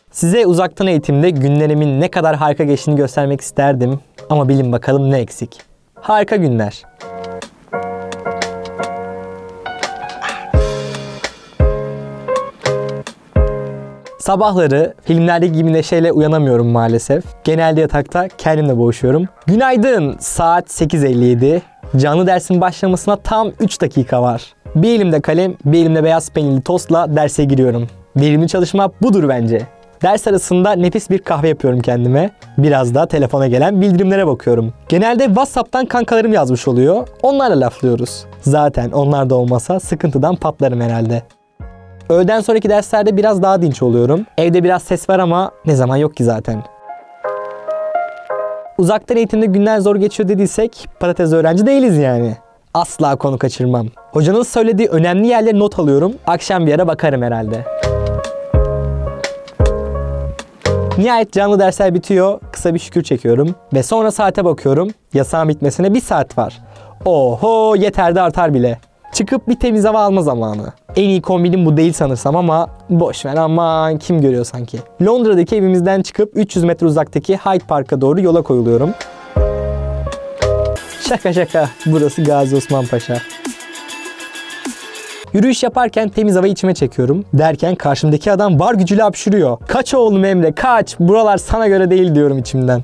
Size uzaktan eğitimde günlerimin ne kadar harika geçtiğini göstermek isterdim. Ama bilin bakalım ne eksik. Harika günler. Sabahları filmlerdeki gibi neşeyle uyanamıyorum maalesef. Genelde yatakta kendimle boğuşuyorum. Günaydın, saat 8:57. Canlı dersin başlamasına tam 3 dakika var. Bir elimde kalem, bir elimde beyaz peynirli tostla derse giriyorum. Verimli çalışma budur bence. Ders arasında nefis bir kahve yapıyorum kendime. Biraz da telefona gelen bildirimlere bakıyorum. Genelde WhatsApp'tan kankalarım yazmış oluyor. Onlarla laflıyoruz. Zaten onlar da olmasa sıkıntıdan patlarım herhalde. Öğleden sonraki derslerde biraz daha dinç oluyorum. Evde biraz ses var ama ne zaman yok ki zaten. Uzaktan eğitimde günler zor geçiyor dediysek patates öğrenci değiliz yani. Asla konu kaçırmam. Hocanın söylediği önemli yerleri not alıyorum. Akşam bir ara bakarım herhalde. Nihayet canlı dersler bitiyor. Kısa bir şükür çekiyorum. Ve sonra saate bakıyorum. Yasağın bitmesine 1 saat var. Oho, yeter de artar bile. Çıkıp bir temiz hava alma zamanı. En iyi kombinim bu değil sanırsam ama boşver, aman kim görüyor sanki. Londra'daki evimizden çıkıp 300 metre uzaktaki Hyde Park'a doğru yola koyuluyorum. Şaka şaka, burası Gazi Osman Paşa. Yürüyüş yaparken temiz havayı içime çekiyorum. Derken karşımdaki adam var gücüyle hapşırıyor. Kaç oğlum Emre, kaç, buralar sana göre değil diyorum içimden.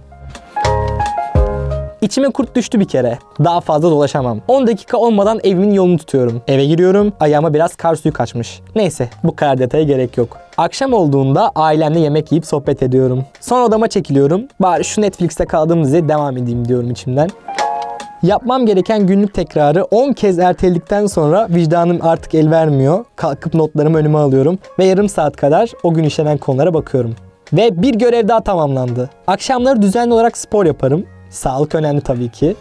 İçime kurt düştü bir kere. Daha fazla dolaşamam. 10 dakika olmadan evimin yolunu tutuyorum. Eve giriyorum. Ayağıma biraz kar suyu kaçmış. Neyse, bu kadar detaya gerek yok. Akşam olduğunda ailemle yemek yiyip sohbet ediyorum. Sonra odama çekiliyorum. Bari şu Netflix'te kaldığım diziye devam edeyim diyorum içimden. Yapmam gereken günlük tekrarı 10 kez erteledikten sonra vicdanım artık el vermiyor. Kalkıp notlarımı önüme alıyorum ve yarım saat kadar o gün işlenen konulara bakıyorum. Ve bir görev daha tamamlandı. Akşamları düzenli olarak spor yaparım. Sağlık önemli tabii ki.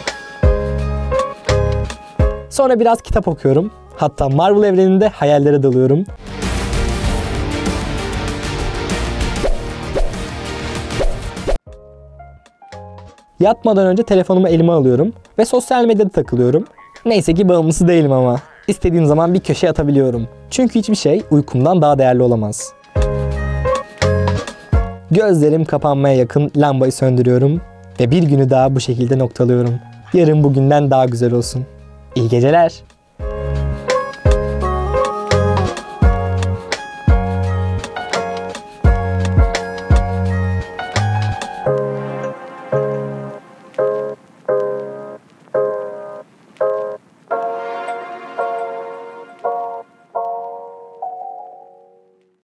Sonra biraz kitap okuyorum. Hatta Marvel evreninde hayallere dalıyorum. Yatmadan önce telefonumu elime alıyorum ve sosyal medyada takılıyorum. Neyse ki bağımlısı değilim ama. İstediğim zaman bir köşeye atabiliyorum. Çünkü hiçbir şey uykumdan daha değerli olamaz. Gözlerim kapanmaya yakın lambayı söndürüyorum. Ve bir günü daha bu şekilde noktalıyorum. Yarın bugünden daha güzel olsun. İyi geceler.